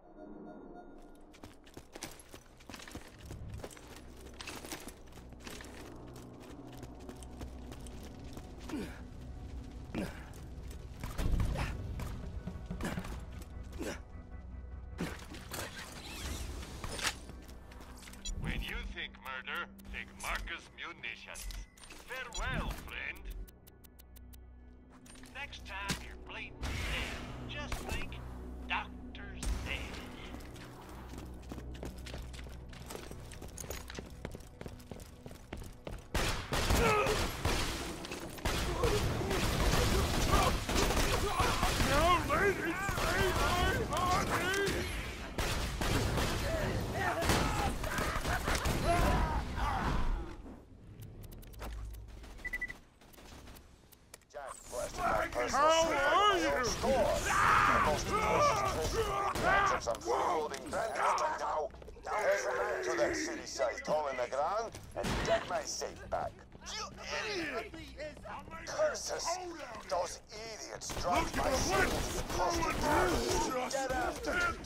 When you think murder, think Marcus Munitions. Farewell, friend. Next time you're bleeding dead, just think Dr. Zed. No, ladies, say hi, honey! How are you? Most of some foreboding bandits right now. Head to that city-sized hole in the ground and get my safe back. You idiot! Curses! Those idiots dropped my savings across the border. Get after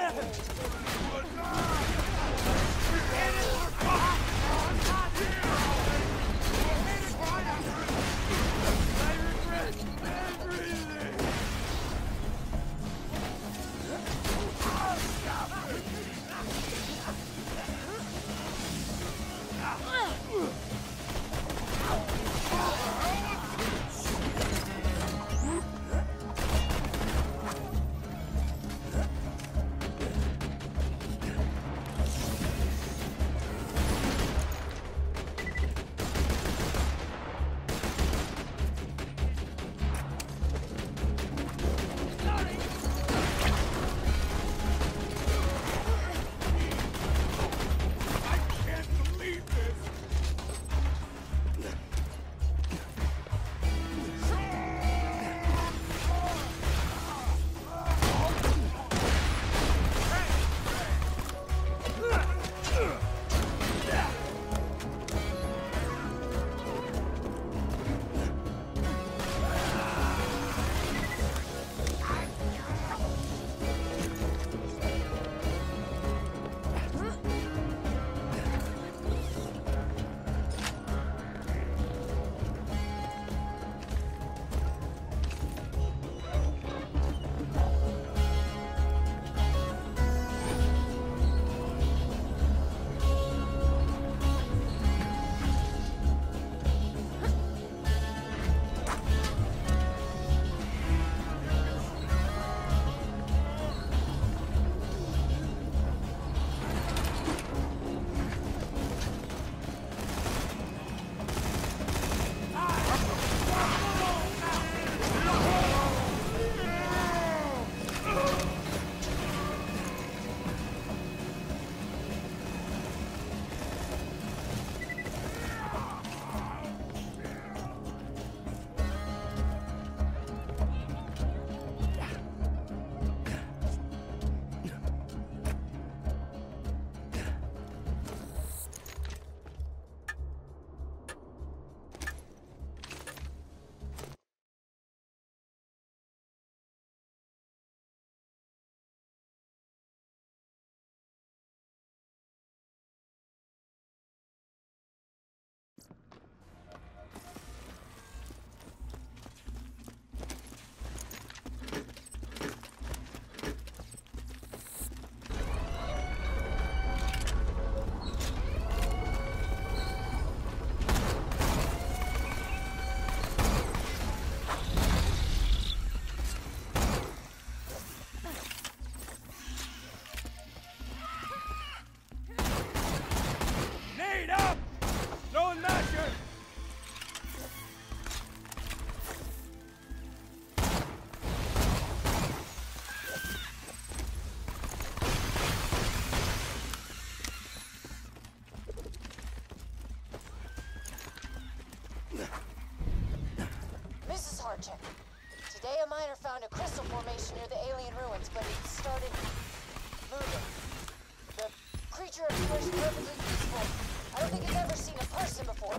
Today a miner found a crystal formation near the alien ruins, but it started moving. The creature appears perfectly peaceful. I don't think it's ever seen a person before.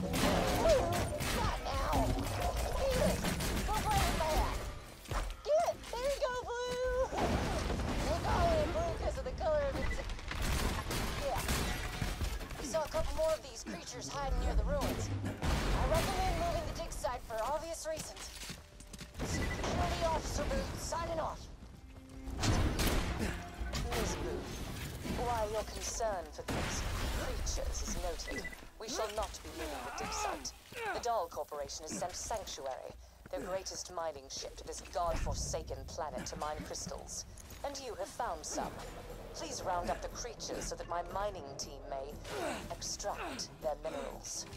Not now. Here, go play with that. Get it. There you go, Blue. They call it Blue. creatures hiding near the ruins. I recommend moving the dig site for obvious reasons. Security Officer Booth signing off. Ms. Booth, while your concern for these creatures is noted, we shall not be moving the dig site. The Dahl Corporation has sent Sanctuary, their greatest mining ship, to this god-forsaken planet to mine crystals. And you have found some. Please round up the creatures so that my mining team may extract their minerals.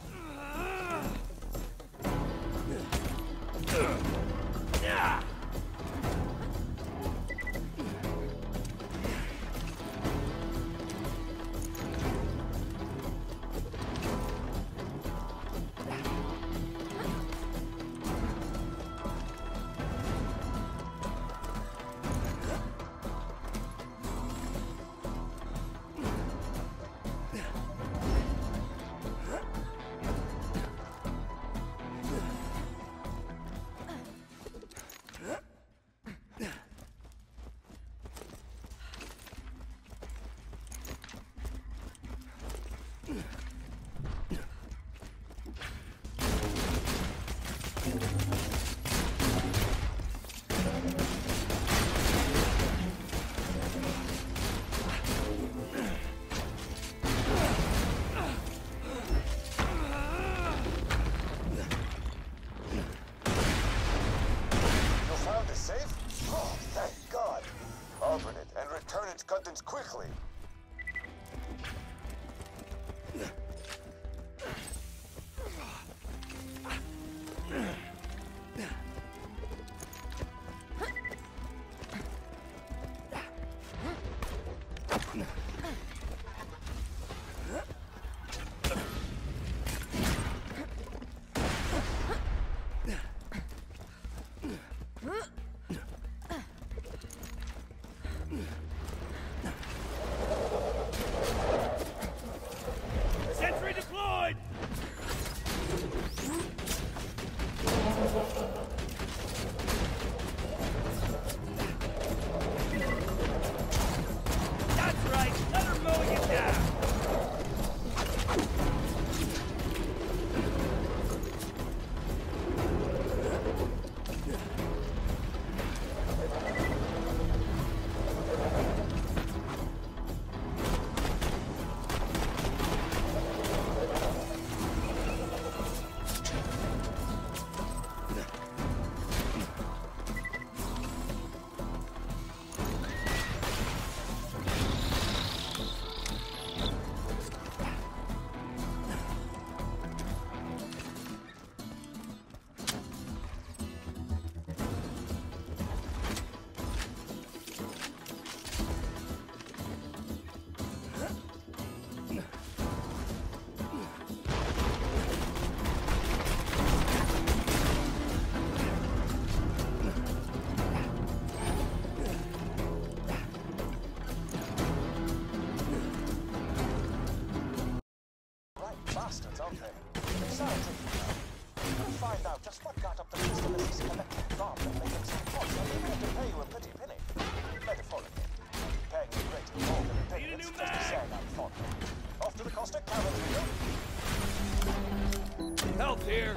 contents quickly. Sentry deployed! That's right! Let her mow you down! Bastards, aren't they? Scientific now. We'll find out just what got up the system of this electric bomb that made them so hot. I'm willing to pay you a pretty penny. Metaphorically. Paying you greatly more than a penny. Need a new It's just a mag! saying I'm fond of. Off to the Costa Cavern, Health here!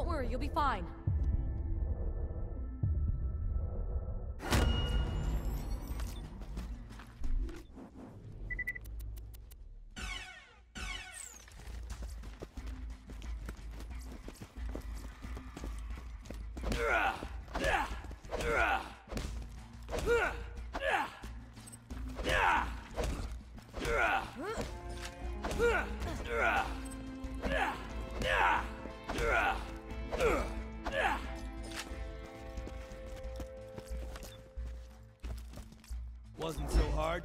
Don't worry, you'll be fine. Wasn't so hard.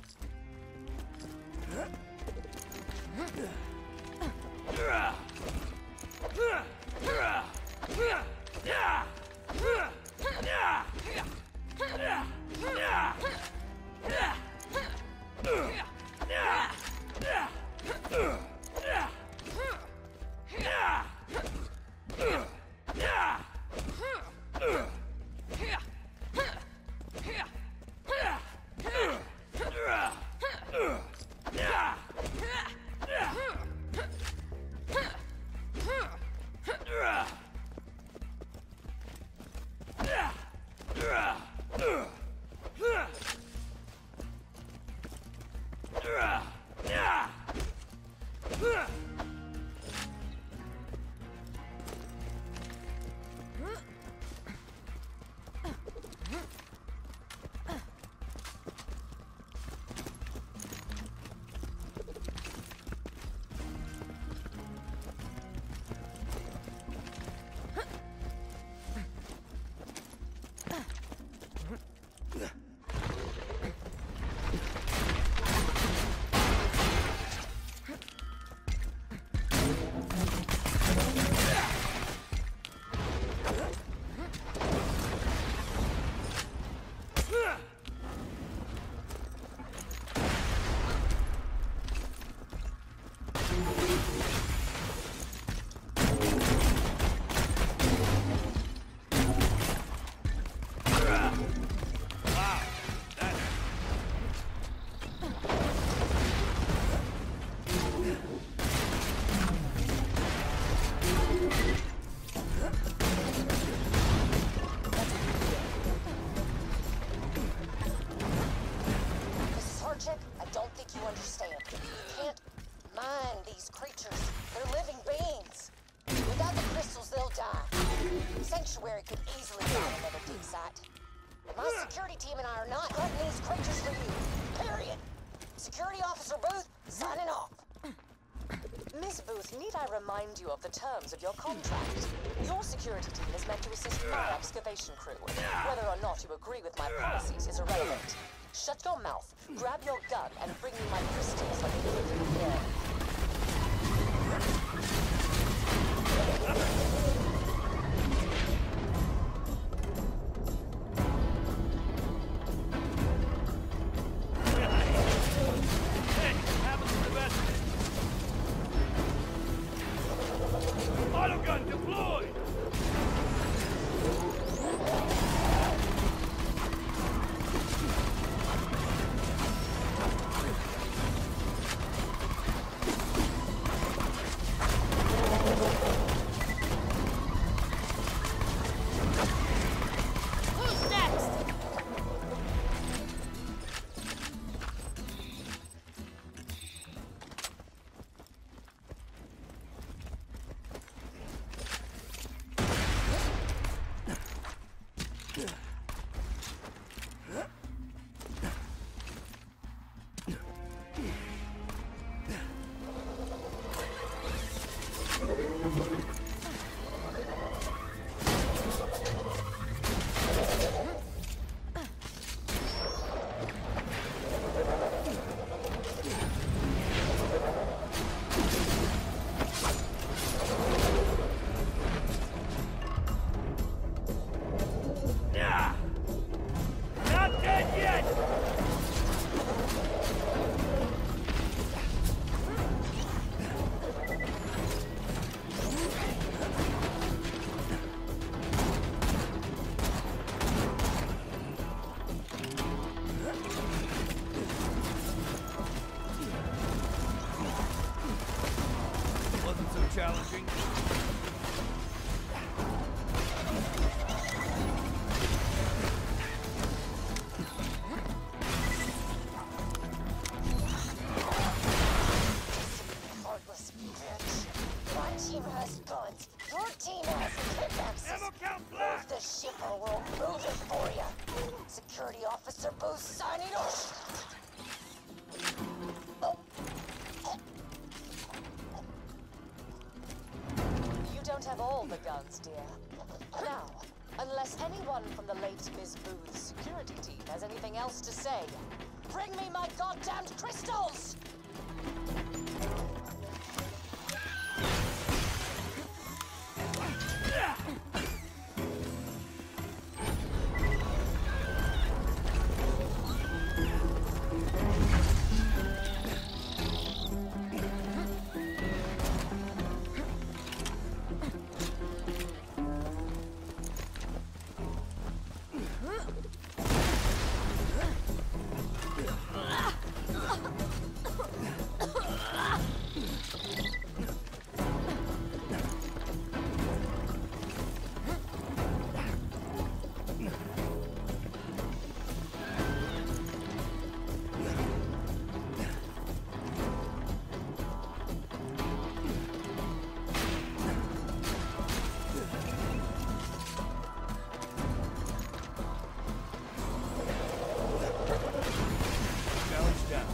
Sanctuary could easily find another dig site. My security team and I are not hunting these creatures for you. Period. Security Officer Booth, signing off. Miss Booth, need I remind you of the terms of your contract? Your security team is meant to assist my excavation crew. Whether or not you agree with my policies is irrelevant. Shut your mouth, grab your gun, and bring me my crystals like you did in the air. Autogun deployed! sign it off. You don't have all the guns, dear. Now, unless anyone from the late Ms. Booth's security team has anything else to say, bring me my goddamned crystals! Challenge down.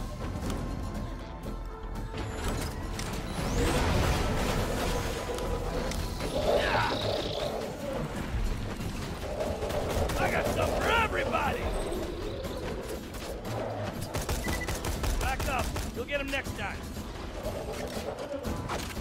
I got stuff for everybody! Back up. You'll get him next time.